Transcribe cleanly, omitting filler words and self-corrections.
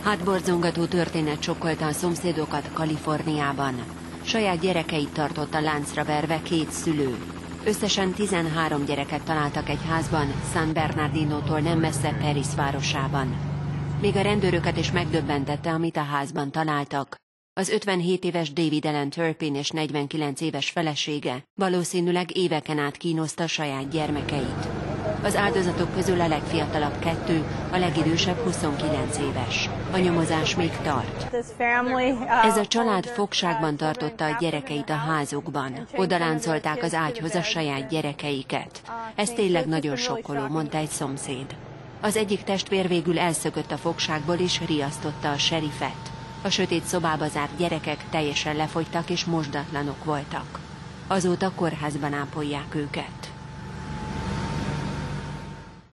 Hátborzongató történet sokkolta a szomszédokat Kaliforniában. Saját gyerekeit tartotta láncra verve két szülő. Összesen 13 gyereket találtak egy házban, San Bernardinótól nem messze Paris városában. Még a rendőröket is megdöbbentette, amit a házban találtak. Az 57 éves David Alan Turpin és 49 éves felesége valószínűleg éveken át kínozta saját gyermekeit. Az áldozatok közül a legfiatalabb 2, a legidősebb 29 éves. A nyomozás még tart. Ez a család fogságban tartotta a gyerekeit a házukban. Oda láncolták az ágyhoz a saját gyerekeiket. Ez tényleg nagyon sokkoló, mondta egy szomszéd. Az egyik testvér végül elszökött a fogságból és riasztotta a seriffet. A sötét szobába zárt gyerekek teljesen lefogytak és mosdatlanok voltak. Azóta kórházban ápolják őket.